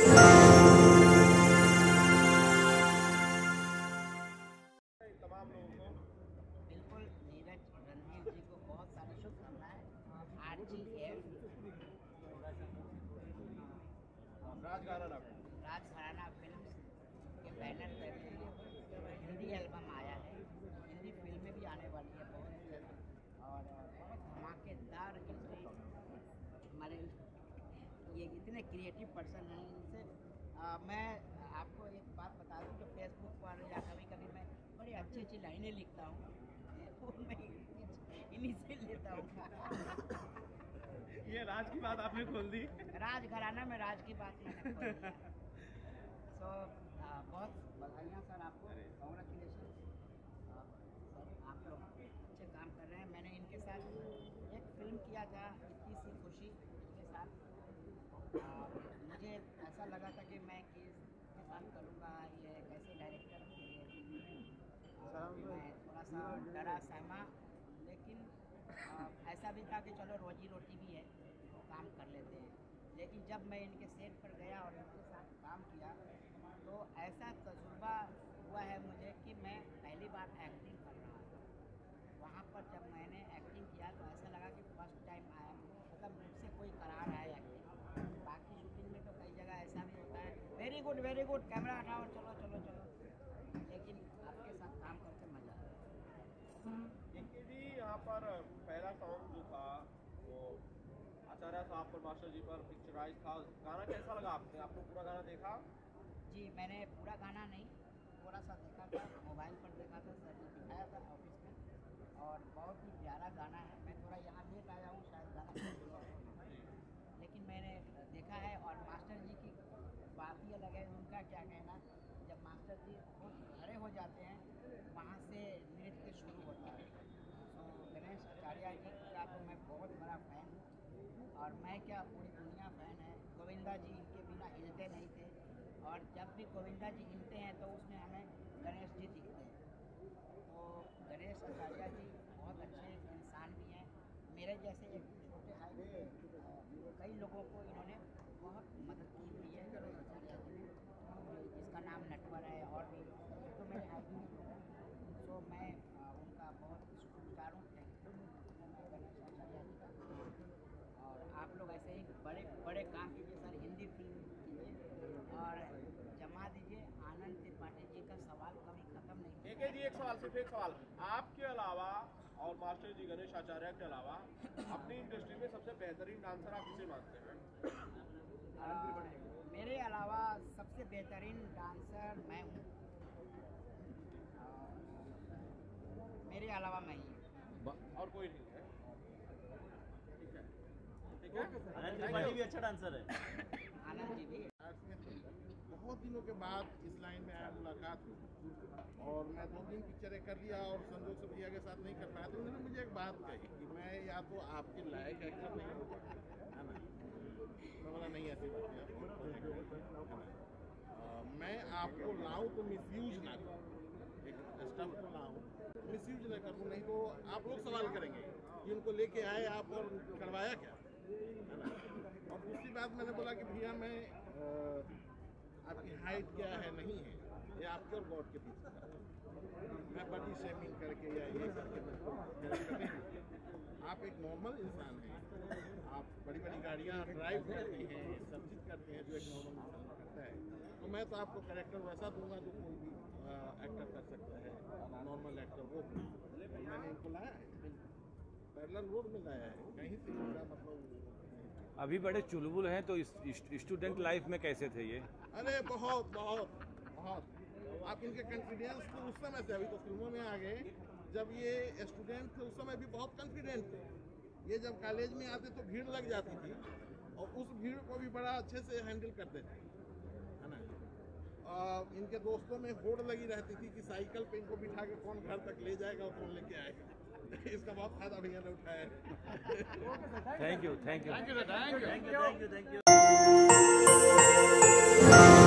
बिल्कुल नीरज रणवीर जी को बहुत सारी शुभकामनाएं। RGF राजघराना फिल्म्स के बैनर पर हिंदी एल्बम आया है। हिंदी फिल्में भी आने वाली है बहुत जल्द और बहुत धमाकेदार एंट्री। हमारे ये इतने क्रिएटिव पर्सन हैं, इनसे मैं आपको एक बात बता दूं कि फेसबुक पर या कभी कभी मैं बड़ी अच्छी अच्छी लाइनें लिखता हूँ, वो मैं इन्हीं से लेता हूँ। ये राज की बात आपने खोल दी। राजघराना में राज की बात मैंने खोल दी। सो बहुत बधाइयाँ सर आपको, कॉन्ग्रेचुलेशन सर, आप लोग अच्छे काम कर रहे हैं। मैंने इनके साथ एक फिल्म किया था, इतनी सी खुशी, इनके साथ मुझे ऐसा लगा था कि मैं किसके साथ करूँगा, ये कैसे डायरेक्टर होंगे। मैं थोड़ा सा डरा सहमा, लेकिन ऐसा भी था कि चलो रोजी रोटी भी है, काम कर लेते हैं। लेकिन जब मैं इनके सेट पर गया और इनके साथ काम किया तो ऐसा तजुर्बा हुआ है मुझे कि मैं पहली बार एक्टिंग कर रहा था। वहाँ पर जब मैंने एक्टिंग किया तो ऐसा लगा कि फर्स्ट टाइम आया, मतलब मुझसे कोई करा रहा है एक्टिंग। बाकी शूटिंग में तो कई जगह ऐसा भी होता है, वेरी गुड कैमरा हटाओ चलो चलो चलो, लेकिन आपके साथ काम करके मजा आया। जी यहाँ पर पहला सॉन्ग जो था वो आचार्य साहब पर, मास्टर जी पर पिक्चराइज था। गाना कैसा लगा आपने पूरा गाना देखा? जी मैंने पूरा गाना नहीं, थोड़ा सा देखा था, मोबाइल पर देखा था, सर ने दिखाया था ऑफिस में, और बहुत ही प्यारा गाना है। मैं थोड़ा यहाँ लेट आया हूँ शायद गाना, लेकिन मैंने देखा है। और मास्टर जी की बात ही अलग है, उनका क्या कहना, जब मास्टर जी खुद खड़े हो जाते हैं वहाँ से नृत्य शुरू होता है। तो गणेश आचार्य जी का तो मैं बहुत बड़ा फ़ैन हूँ, और मैं क्या पूरी दुनिया फ़ैन है। गोविंदा जी इनके बिना हिलते नहीं थे, और जब भी गोविंदा जी हिलते हैं तो उसमें हमें गणेश जी दिखते हैं। तो गणेश आचार्य जी बहुत अच्छे इंसान भी हैं। मेरे जैसे एक छोटे हाइट के कई लोगों को इन्होंने बहुत मदद की हुई है गणेश आचार्य जी ने, जिसका नाम नटवर है, और भी तो मेरे हाइट में लोग हैं। तो मैं उनका बहुत शुक्रगुजार हूँ, थैंक यू मैं गणेश आचार्य जी का। और आप लोग ऐसे ही बड़े बड़े काम कीजिए सर, हिंदी फिल्म कीजिए और जमा दीजिए। आनंद त्रिपाठी जी का सवाल कभी खत्म नहीं होता। जी एक सवाल, सिर्फ एक सवाल, आपके अलावा और मास्टर जी गणेश आचार्य के अलावा अपनी इंडस्ट्री में सबसे बेहतरीन डांसर आप किसे मानते हैं? मेरे अलावा सबसे बेहतरीन डांसर मैं हूँ, मेरे अलावा मैं ही हूँ, और कोई नहीं है। ठीक है, आनंद त्रिपाठी भी अच्छा डांसर है। आनंद जी भी। बहुत दिनों के बाद इस लाइन में आया, मुलाकात हुई, और मैं 2-3 पिक्चरें कर लिया और संजोग से भैया के साथ नहीं कर पाया। तो उन्होंने मुझे एक बात कही कि मैं या तो आपके लायक एक्टर नहीं हूँ, है ना। मैं बोला नहीं, ऐसी बात नहीं, मैं आपको लाऊं तो मिसयूज ना करूँ, एक स्टफ को लाऊं मिसयूज ना करूँ, नहीं तो आप लोग सवाल करेंगे कि उनको लेके आए आप और करवाया क्या, है ना। और दूसरी बात मैंने बोला कि भैया मैं आपकी हाइट क्या है नहीं है, ये आपके और गॉड के बीच में, मैं बॉडी शेमिंग करके या ये करके नहीं, आप एक नॉर्मल इंसान हैं, आप बड़ी बड़ी गाड़ियाँ ड्राइव करते हैं, सब चीज़ करते हैं जो एक नॉर्मल इंसान करता है। तो मैं तो आपको कैरेक्टर वैसा दूंगा जो कोई भी एक्टर कर सकता है, नॉर्मल एक्टर वो। मैंने इनको लाया है, पैरेलल रोड में लाया है, कहीं से इनका मतलब। अभी बड़े चुलबुल हैं, तो स्टूडेंट लाइफ में कैसे थे ये? अरे बहुत बहुत बहुत, आप इनके कॉन्फिडेंस तो उस समय से, अभी तो फिल्मों में आ गए, जब ये स्टूडेंट थे उस समय भी बहुत कॉन्फिडेंट थे। ये जब कॉलेज में आते तो भीड़ लग जाती थी, और उस भीड़ को भी बड़ा अच्छे से हैंडल करते थे, है ना। इनके दोस्तों में होड़ लगी रहती थी कि साइकिल पे इनको बिठा के कौन घर तक ले जाएगा और कौन लेके आएगा। इसका बहुत फायदा भैया ने उठाया है। Thank you. Thank you.